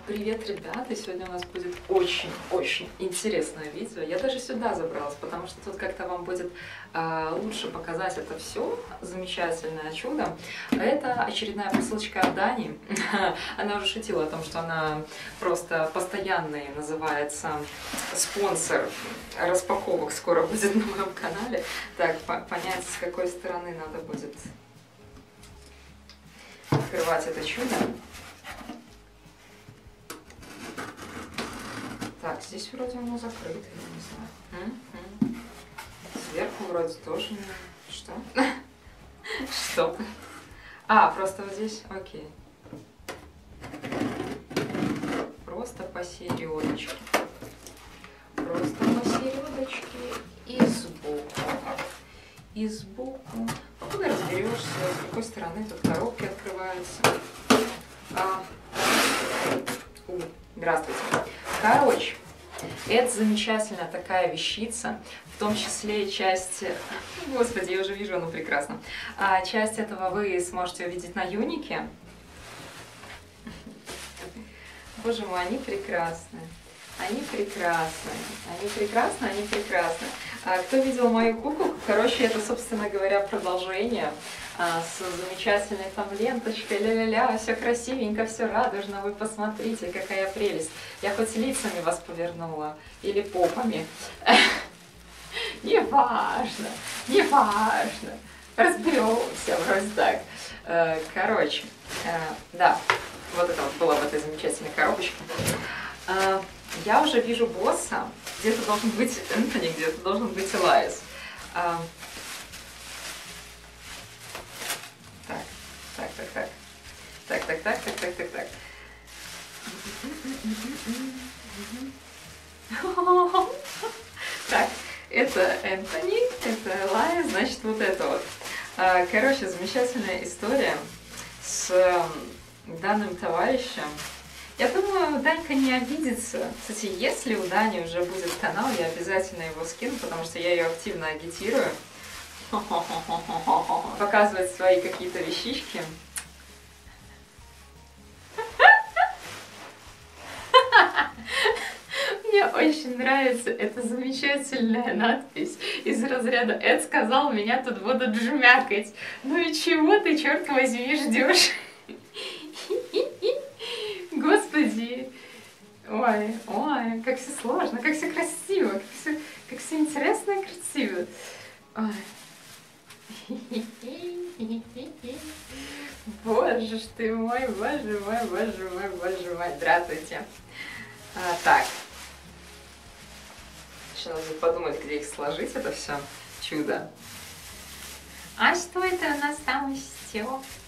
Привет, ребята! Сегодня у нас будет очень-очень интересное видео. Я даже сюда забралась, потому что тут как-то вам будет лучше показать это все замечательное чудо. Это очередная посылочка от Дани. Она уже шутила о том, что она просто постоянный, называется, спонсор распаковок. Скоро будет на моем канале. Так, понять, с какой стороны надо будет открывать это чудо. Так, здесь вроде оно закрыто, я не знаю. Сверху вроде тоже не... Что? Что? А, просто вот здесь, окей. Просто посередочке. Просто посередочке и сбоку. И сбоку. Куда разберешься, с какой стороны тут коробки открываются. Здравствуйте. Короче, это замечательная такая вещица, в том числе и часть... Господи, я уже вижу, оно прекрасно. Часть этого вы сможете увидеть на Юнике. Боже мой, они прекрасны. Они прекрасны. Они прекрасны, они прекрасны. Кто видел мою куклу? Короче, это, собственно говоря, продолжение с замечательной там ленточкой, ля-ля-ля, все красивенько, все радужно, вы посмотрите, какая прелесть. Я хоть лицами вас повернула, или попами. Неважно, неважно, разберемся, вроде так. Короче, да, вот это вот было в этой замечательной коробочке. Я уже вижу босса, где-то должен быть Энтони, где-то должен быть Элайс. Так. Так, это Энтони, это Элайс, значит, вот это вот. Короче, замечательная история с данным товарищем. Я думаю, Данька не обидится. Кстати, если у Дани уже будет канал, я обязательно его скину, потому что я ее активно агитирую. Показывать свои какие-то вещички. Мне очень нравится эта замечательная надпись из разряда «Эд сказал, меня тут будут жмякать». Ну и чего ты, черт возьми, ждешь? Господи! Ой, как все сложно, как все красиво, как все интересно и красиво. Ой. Боже ж ты мой, боже мой, боже мой, боже мой. Здравствуйте. Так. Сейчас надо подумать, где их сложить, это все чудо. А что это у нас там еще?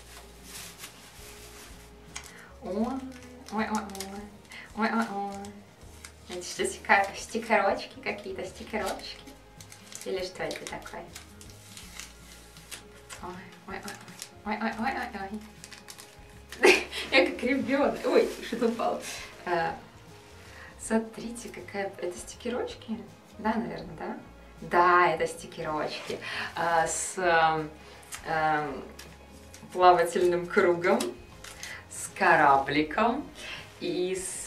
Ой. Это что, стикерочки какие-то, стикерочки? Или что это такое? Ой. Я как ребенок. Ой, что-то упало. Смотрите, какая... Это стикерочки? Да, наверное, да? Да, это стикерочки. С плавательным кругом, с корабликом и с...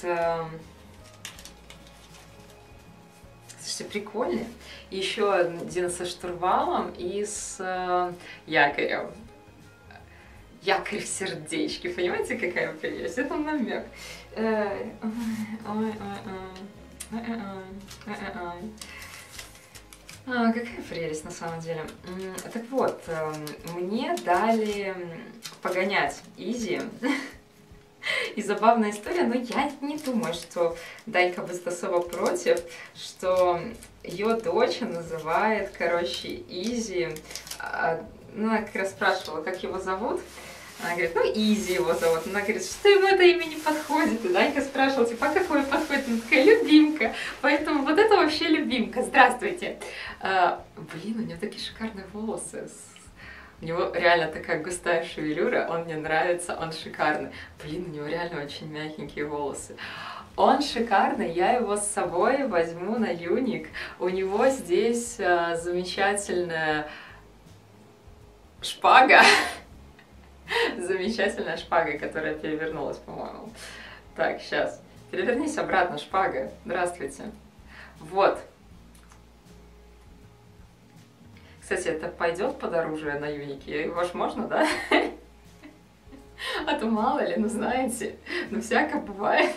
Слушайте, прикольно. Еще один со штурвалом и с якорем. Якорь в сердечке. Понимаете, какая прелесть? Это намек. Какая прелесть на самом деле. Так вот, мне дали погонять Изи. И забавная история, но я не думаю, что Данька будет особо против, что ее дочь называет, короче, Изи. Ну, она как раз спрашивала, как его зовут. Она говорит, ну, Изи его зовут. Она говорит, что ему это имя не подходит. И Данька спрашивала, типа, а какое подходит? Она такая, любимка. Поэтому вот это вообще любимка. Здравствуйте. Блин, у нее такие шикарные волосы. У него реально такая густая шевелюра, он мне нравится, он шикарный. Блин, у него реально очень мягенькие волосы. Он шикарный, я его с собой возьму на Юник. У него здесь замечательная шпага. Замечательная шпага, которая перевернулась, по-моему. Так, сейчас. Перевернись обратно, шпага. Здравствуйте. Вот. Кстати, это пойдет под оружие на юнике? Его ж можно, да? А то мало ли, ну знаете, ну всяко бывает.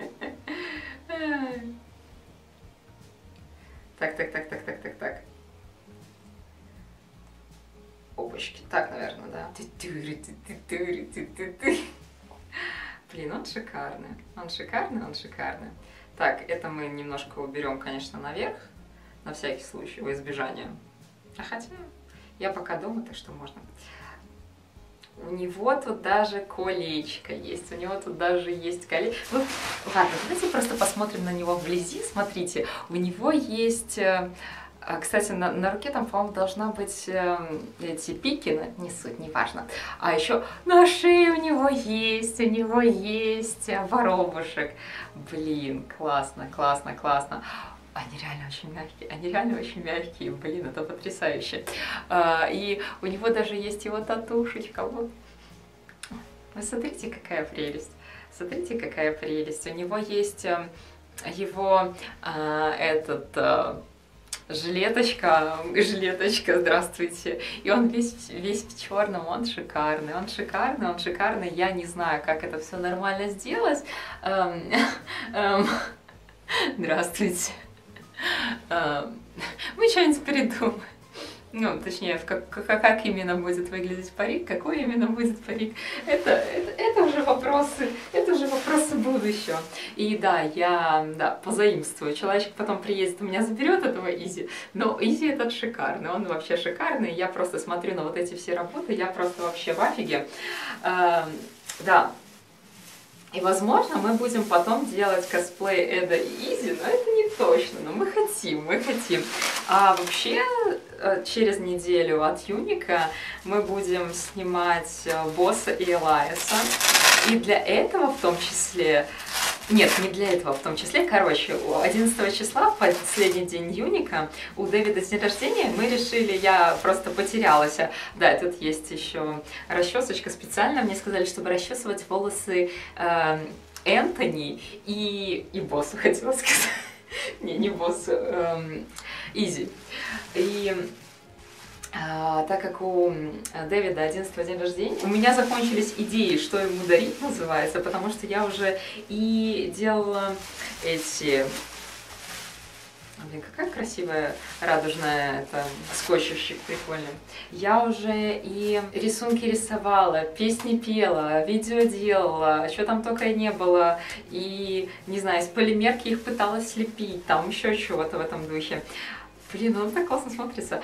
Так. Опачки. Так, наверное, да. Блин, он шикарный. Он шикарный. Так, это мы немножко уберем, конечно, наверх. На всякий случай, во избежание. А хотя, я пока дома, так что можно. У него тут даже колечко есть, у него тут даже есть колечко. Ну, ладно, давайте просто посмотрим на него вблизи. Смотрите, у него есть... Кстати, на руке там, по-моему, должна быть эти пики, но не суть, не важно. А еще на шее у него есть воробушек. Блин, классно. Они реально очень мягкие, блин, это потрясающе. И у него даже есть его татушечка, вот. Вы смотрите, какая прелесть. У него есть его жилеточка, здравствуйте. И он весь в черном, он шикарный. Я не знаю, как это все нормально сделать. Здравствуйте. Мы что-нибудь придумаем. Ну, точнее, как именно будет выглядеть парик, какой именно будет парик, это уже вопросы будущего. И да, я позаимствую. Человечек потом приедет, у меня заберет этого Изи, но Изи этот шикарный, он вообще шикарный. Я просто смотрю на вот эти все работы, я просто вообще в афиге. Да. И, возможно, мы будем потом делать косплей Эда и Изи, но это не точно, но мы хотим. А вообще, через неделю от Юника мы будем снимать Босса и Элайса. И для этого в том числе... Нет, не для этого в том числе. Короче, 11 числа, в последний день Юника, у Дэвида день рождения, мы решили, я просто потерялась. Да, тут есть еще расчесочка специально. Мне сказали, чтобы расчесывать волосы Энтони и боссу, хотела сказать. Не боссу, Изи. И... так как у Дэвида 11 день рождения, у меня закончились идеи, что ему дарить называется, потому что я уже и делала эти... Блин, какая красивая радужная это скотчевщик, прикольный. Я уже и рисунки рисовала, песни пела, видео делала, что там только и не было. И, не знаю, из полимерки их пыталась слепить, там еще чего-то в этом духе. Блин, он так классно смотрится.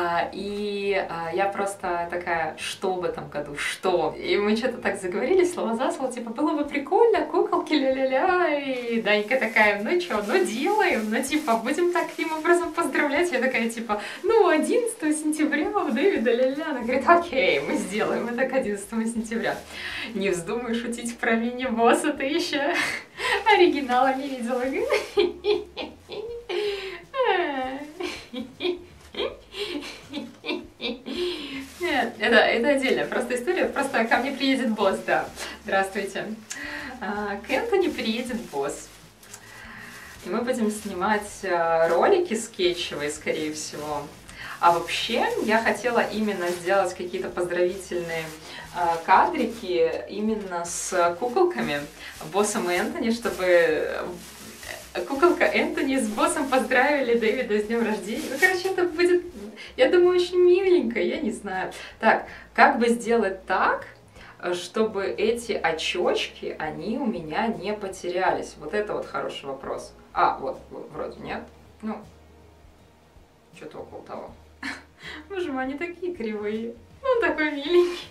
Я просто такая, что в этом году, что? И мы что-то так заговорили, слово за слово, типа, было бы прикольно, куколки, ля-ля-ля. И Данька такая, ну что, ну делаем, ну типа, будем таким образом поздравлять. Я такая, типа, ну 11 сентября у Дэвида, ля-ля. Она говорит, окей, мы сделаем это к 11 сентября. Не вздумай шутить про мини-босса, ты еще оригинала не видела. Нет, это отдельная просто история. Просто ко мне приедет босс, да. Здравствуйте. К Энтони приедет босс. И мы будем снимать ролики скетчевые, скорее всего. А вообще, я хотела именно сделать какие-то поздравительные кадрики именно с куколками, боссом и Энтони, чтобы... Куколка Энтони с боссом поздравили Дэвида с днем рождения. Ну, короче, это будет, я думаю, очень миленько, я не знаю. Так, как бы сделать так, чтобы эти очечки, они у меня не потерялись? Вот это вот хороший вопрос. Вот, вроде нет. Ну, что-то около того. Боже мой, они такие кривые. Ну, такой миленький.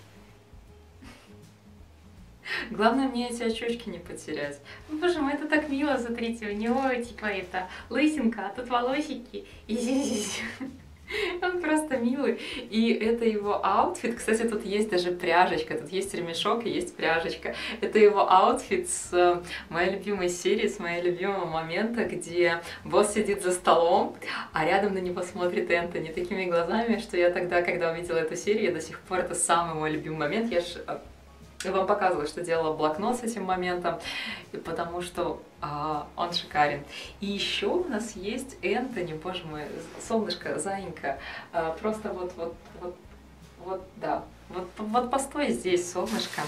Главное мне эти очечки не потерять. Ну, боже мой, это так мило, смотрите, у него типа это лысинка, а тут волосики и зизись. Он просто милый. И это его аутфит. Кстати, тут есть даже пряжечка, тут есть ремешок и есть пряжечка. Это его аутфит с моей любимой серии, с моего любимого момента, где босс сидит за столом, а рядом на него смотрит Энтони такими глазами, что я тогда, когда увидела эту серию, я до сих пор, это самый мой любимый момент. Я ж Я вам показывала, что делала блокнот с этим моментом, и потому что он шикарен. И еще у нас есть Энтони, боже мой, солнышко, зайенька, просто вот, да, вот постой здесь, солнышко.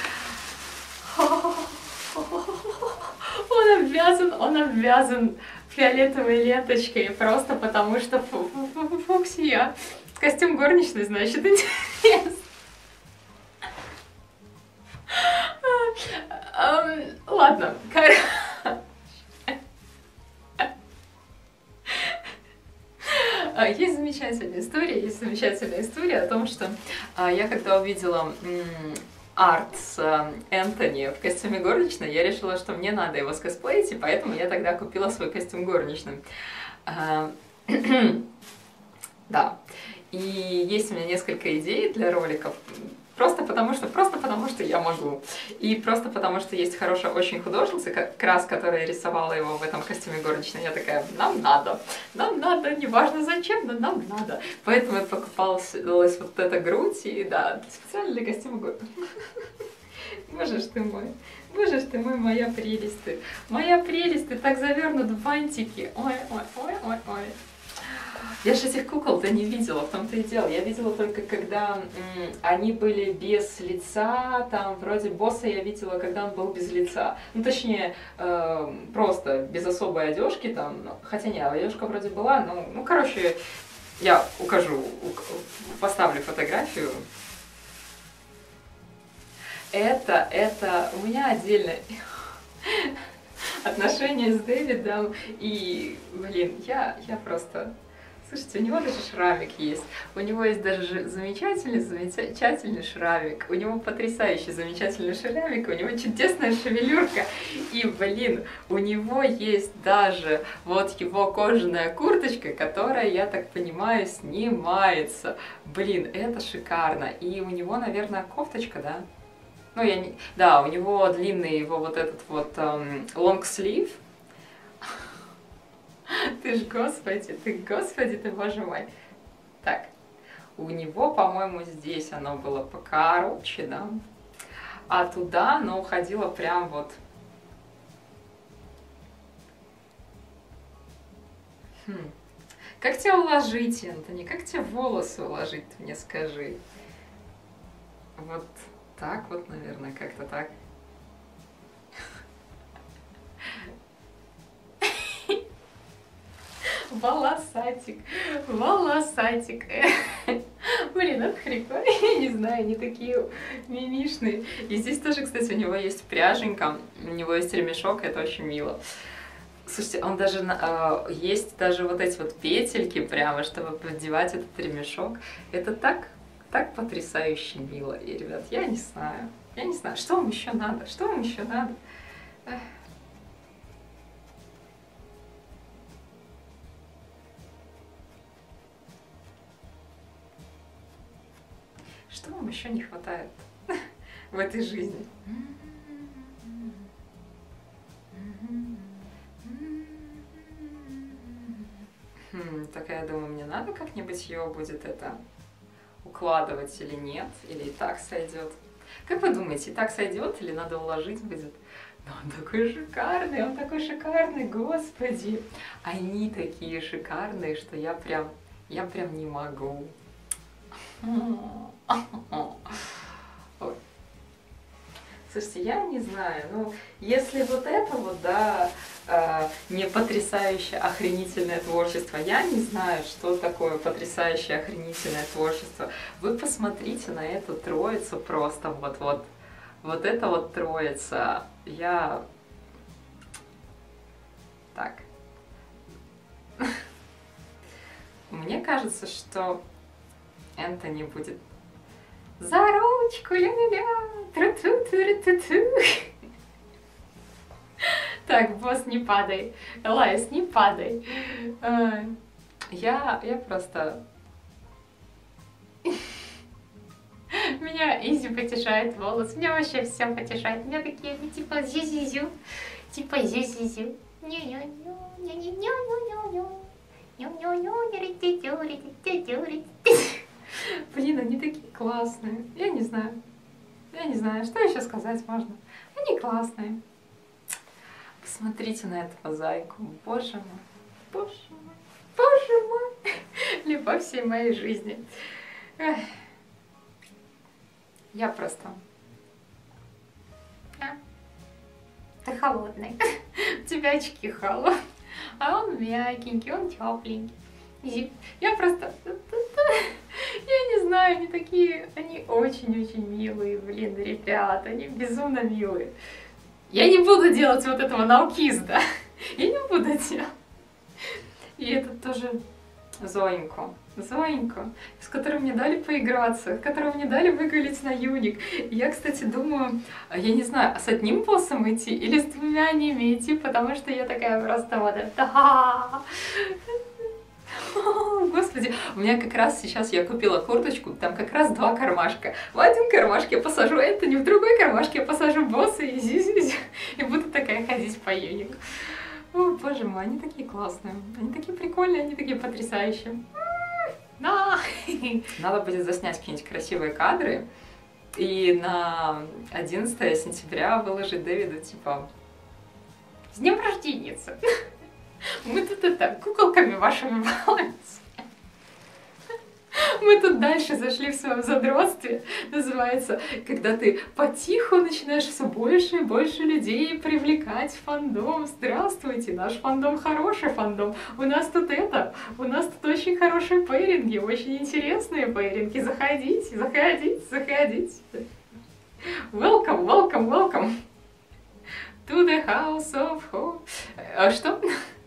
Он обвязан фиолетовой ленточкой, просто потому что фуксия. Костюм горничной, значит, интересно. Ладно, есть замечательная история о том, что я когда увидела арт с Энтони в костюме горничной, я решила, что мне надо его скосплеить, и поэтому я тогда купила свой костюм горничной. Да. И есть у меня несколько идей для роликов, просто потому что я могу. И просто потому что есть хорошая очень художница, как раз, которая рисовала его в этом костюме горничной. Я такая, нам надо, неважно зачем, но нам надо. Поэтому я покупалась вот эта грудь, и да, специально для костюма горничной. Боже ж ты мой, моя прелесть ты так завернут в бантики. Ой. Я же этих кукол-то не видела, в том-то и дело. Я видела только, когда они были без лица, там, вроде босса я видела, когда он был без лица. Ну, точнее, просто без особой одежки там, хотя нет, одежка вроде была, ну, короче, я поставлю фотографию. Это у меня отдельное отношение с Дэвидом, и, блин, я просто... Слушайте, у него даже шрамик есть. У него есть даже замечательный шрамик. У него потрясающий замечательный шрамик. У него чудесная шевелюрка. И, блин, у него есть даже вот его кожаная курточка, которая, я так понимаю, снимается. Блин, это шикарно. И у него, наверное, кофточка, да? Ну, Да, у него длинный его вот этот вот long sleeve. Господи, ты, боже мой. Так, у него, по-моему, здесь оно было покороче, да? А туда оно уходило прям вот... Как тебя уложить, Энтони? Как тебе волосы уложить, ты мне скажи? Вот так вот, наверное, как-то так. Волосатик. Блин, это прикольно. Я не знаю, они такие мимишные. И здесь тоже, кстати, у него есть пряженька, у него есть ремешок, это очень мило. Слушайте, он даже есть даже вот эти вот петельки прямо, чтобы поддевать этот ремешок. Это так потрясающе мило. И, ребят, я не знаю, что вам еще надо? Что вам еще не хватает в этой жизни? Так я думаю, мне надо как-нибудь ее будет это укладывать или нет, или и так сойдет. Как вы думаете, и так сойдет или надо уложить будет? Но он такой шикарный, господи! Они такие шикарные, что я прям не могу. Ой. Слушайте, я не знаю, ну, если вот это вот, да, не потрясающее охренительное творчество, я не знаю, что такое потрясающее охренительное творчество. Вы посмотрите на эту троицу просто, вот это вот троица. Так. Мне кажется, что Энтони будет за ручку, ля-ля-ля, тру-тру-тру-тру-тру. Так, босс, не падай. Элайс, не падай. Я просто... Меня Изи потешает волос. Меня вообще все потешает. Меня такие, типа зю-зю-зю. Типа зю-зю-зю. Блин, они такие классные. Я не знаю. Я не знаю, что еще сказать можно. Они классные. Посмотрите на этого зайку. Боже мой. Боже мой. Боже мой. Любовь всей моей жизни. Эх. Я просто... Ты холодный. У тебя очки холодные. А он мягенький, он тепленький. Я просто... Я не знаю, они такие... Они очень-очень милые, блин, ребята. Они безумно милые. Я не буду делать вот этого наукиз, да? Я не буду делать. И этот тоже Зоеньку, с которой мне дали поиграться, которого мне дали выгулить на юник. Я, кстати, думаю, я не знаю, с одним боссом идти или с двумя ними идти, потому что я такая просто вот это... Господи, у меня как раз сейчас я купила курточку, там как раз 2 кармашка. В один кармашек я посажу Энтони, в другой кармашек я посажу босса и буду такая ходить по юнику. О, боже мой, они такие классные, они такие прикольные, они такие потрясающие. Да. Надо будет заснять какие-нибудь красивые кадры и на 11 сентября выложить Дэвиду, типа, с днем рождения! Мы тут это, куколками вашими балуемся. Мы тут дальше зашли в своем задротстве, называется, когда ты потиху начинаешь все больше и больше людей привлекать в фандом. Здравствуйте, наш фандом хороший фандом. У нас тут очень хорошие пейринги, очень интересные пейринги. Заходите, заходите, заходите. Welcome, welcome, welcome to the house of hope. А что?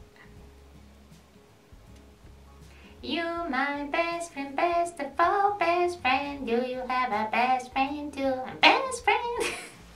You my best friend, best of all best friend. Do you have a best friend too? Best friend.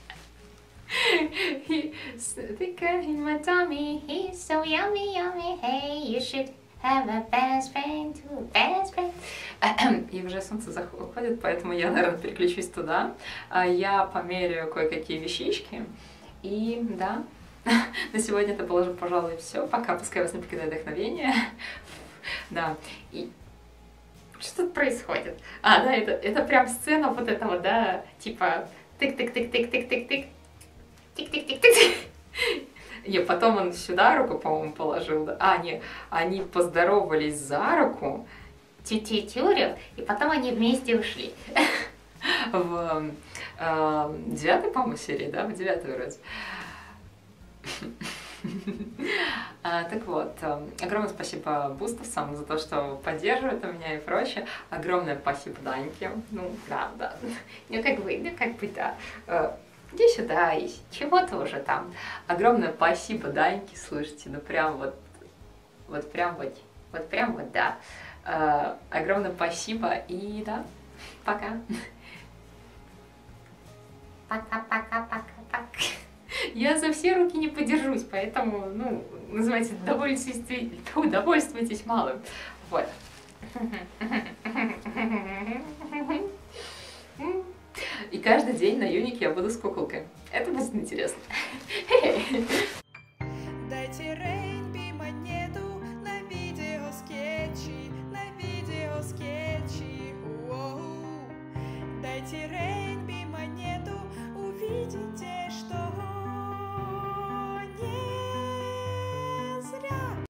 He's thicker in my tummy. He's so yummy, yummy. Hey, you should have a best friend too. Best friend. И уже солнце заходит, поэтому я, наверное, переключусь туда. Я померяю кое-какие вещички. И да, на сегодня это было, пожалуй, все. Пока, пускай вас не покидает вдохновение. Да, и что тут происходит? А, да, это прям сцена вот этого, да, типа тык-тык-тык-тык-тык-тык-тык, тик-тик-тик-тик. И потом он сюда руку, по-моему, положил, да? А, не, они поздоровались за руку, тю-тю-тюрю, и потом они вместе ушли. В 9-й, по-моему, серии, да, в 9-й вроде. Так вот, огромное спасибо бустовцам за то, что поддерживают меня и прочее. Огромное спасибо Даньке. Ну, да. Ну, как бы, да. Иди сюда, и чего-то уже там. Огромное спасибо Даньке, слушайте, ну прям вот прям, да. Огромное спасибо и да, пока. Пока. Я за все руки не подержусь, поэтому, ну, называется, довольствуйтесь малым. Вот. И каждый день на юнике я буду с куколкой. Это будет интересно.